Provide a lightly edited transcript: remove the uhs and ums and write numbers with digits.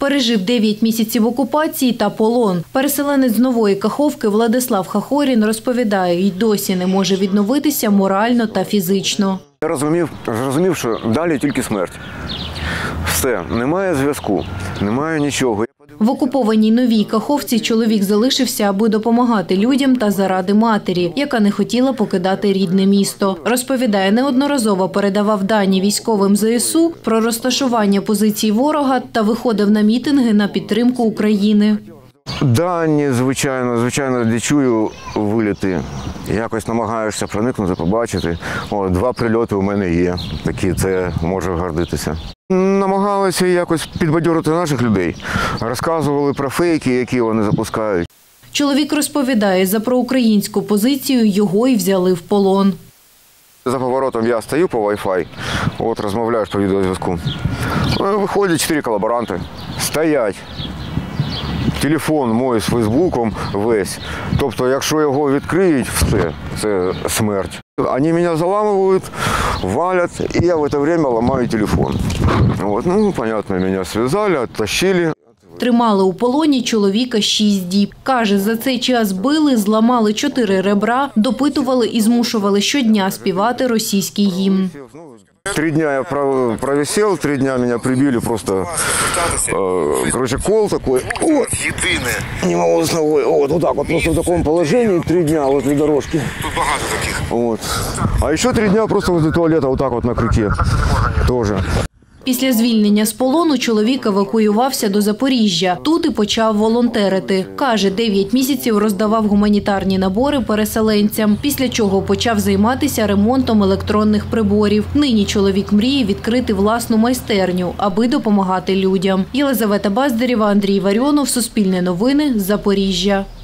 Пережив 9 місяців окупації та полон. Переселенець з Нової Каховки Владислав Хахорін розповідає, й досі не може відновитися морально та фізично. Я розумів, що далі тільки смерть. Все, немає зв'язку, немає нічого. В окупованій Новій Каховці чоловік залишився, аби допомагати людям та заради матері, яка не хотіла покидати рідне місто. Розповідає, неодноразово передавав дані військовим ЗСУ про розташування позицій ворога та виходив на мітинги на підтримку України. Дані, звичайно, де чую виліти. Якось намагаєшся проникнути, побачити. 2 прильоти у мене є, такі це можу гордитися. Намагалися якось підбадьорити наших людей. Розказували про фейки, які вони запускають. Чоловік розповідає, за проукраїнську позицію його й взяли в полон. За поворотом я стою по Wi-Fi, розмовляю по відеозв'язку. Виходять 4 колаборанти, стоять. Телефон мій з Фейсбуком весь. Тобто, якщо його відкриють, все, це смерть. Вони мене заламують, валять, і я в це час ламаю телефон. Понятно, мене зв'язали, відтащили. Тримали у полоні чоловіка 6 діб. Каже, за цей час били, зламали 4 ребра, допитували і змушували щодня співати російський гімн. 3 дня я провисел, 3 дня меня прибили просто, кол такой, не могу с ногой, вот так вот, просто в таком положении 3 дня возле дорожки. Тут багато таких. А еще 3 дня просто возле туалета вот так вот на крюке тоже. Після звільнення з полону чоловік евакуювався до Запоріжжя. Тут і почав волонтерити. Каже, 9 місяців роздавав гуманітарні набори переселенцям, після чого почав займатися ремонтом електронних приборів. Нині чоловік мріє відкрити власну майстерню, аби допомагати людям. Єлизавета Баздарєва, Андрій Варіонов, Суспільне новини, Запоріжжя.